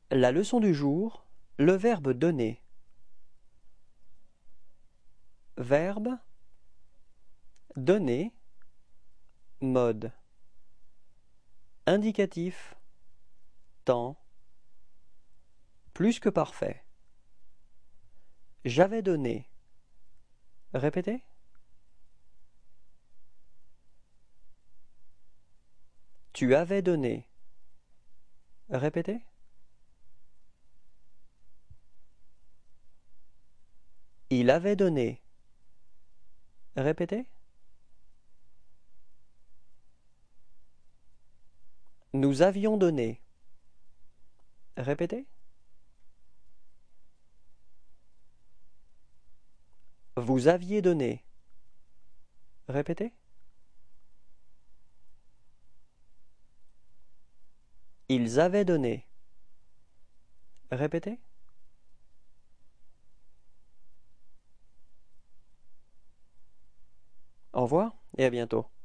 La leçon du jour, le verbe donner. Verbe, donner, mode. Indicatif, temps, plus que parfait. J'avais donné. Répétez. Tu avais donné. Répétez. Il avait donné. Répétez. Nous avions donné. Répétez. Vous aviez donné. Répétez. Ils avaient donné. Répétez. Au revoir et à bientôt.